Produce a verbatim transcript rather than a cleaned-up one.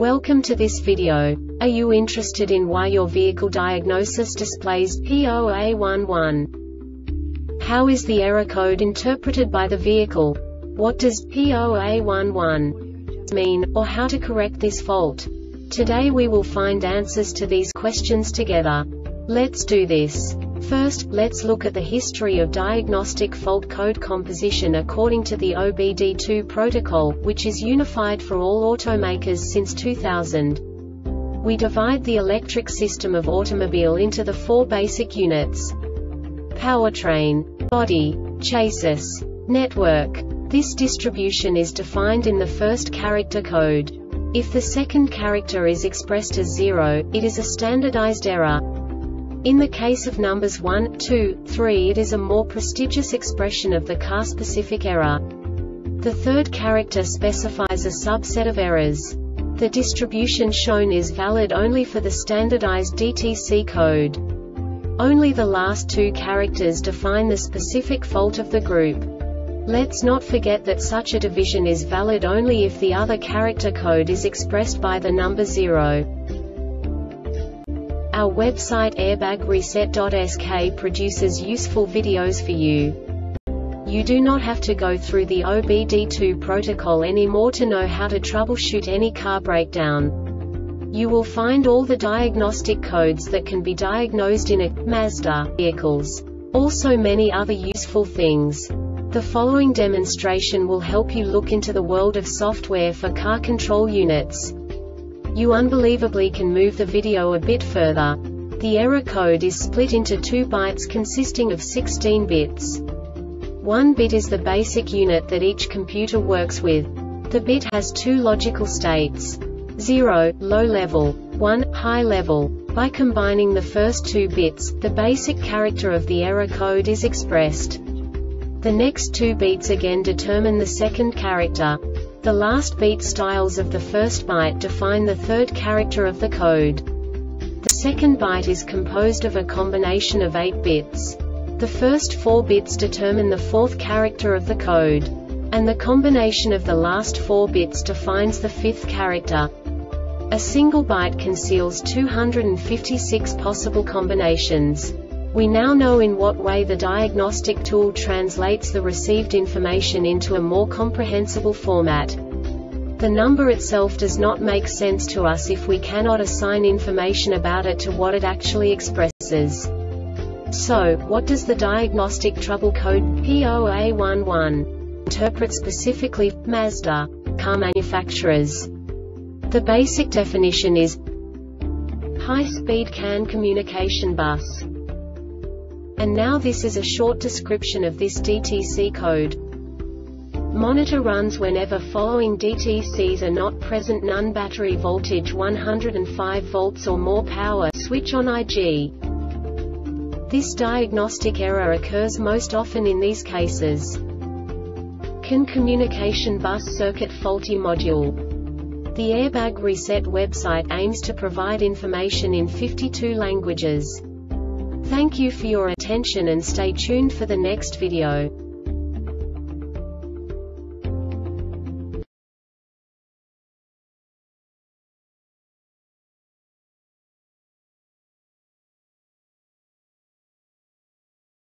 Welcome to this video. Are you interested in why your vehicle diagnosis displays P zero A one one? How is the error code interpreted by the vehicle? What does P zero A one one mean, or how to correct this fault? Today we will find answers to these questions together. Let's do this. First, let's look at the history of diagnostic fault code composition according to the O B D two protocol, which is unified for all automakers since two thousand. We divide the electric system of automobile into the four basic units: powertrain, body, chassis, network. This distribution is defined in the first character code. If the second character is expressed as zero, it is a standardized error. In the case of numbers one, two, three, it is a more prestigious expression of the car-specific error. The third character specifies a subset of errors. The distribution shown is valid only for the standardized D T C code. Only the last two characters define the specific fault of the group. Let's not forget that such a division is valid only if the other character code is expressed by the number zero. Our website airbag reset dot S K produces useful videos for you. You do not have to go through the O B D two protocol anymore to know how to troubleshoot any car breakdown. You will find all the diagnostic codes that can be diagnosed in a Mazda vehicles. Also many other useful things. The following demonstration will help you look into the world of software for car control units. You unbelievably can move the video a bit further. The error code is split into two bytes consisting of sixteen bits. One bit is the basic unit that each computer works with. The bit has two logical states: zero, low level, one, high level. By combining the first two bits, the basic character of the error code is expressed. The next two beats again determine the second character. The last beat styles of the first byte define the third character of the code. The second byte is composed of a combination of eight bits. The first four bits determine the fourth character of the code. And the combination of the last four bits defines the fifth character. A single byte conceals two hundred fifty-six possible combinations. We now know in what way the diagnostic tool translates the received information into a more comprehensible format. The number itself does not make sense to us if we cannot assign information about it to what it actually expresses. So, what does the diagnostic trouble code P zero A one one interpret specifically for Mazda car manufacturers? The basic definition is high-speed C A N communication bus. And now this is a short description of this D T C code. Monitor runs whenever following D T Cs are not present: none, battery voltage one hundred five volts or more, power switch on I G. This diagnostic error occurs most often in these cases: C A N communication bus circuit faulty module. The Airbag Reset website aims to provide information in fifty-two languages. Thank you for your attention and stay tuned for the next video.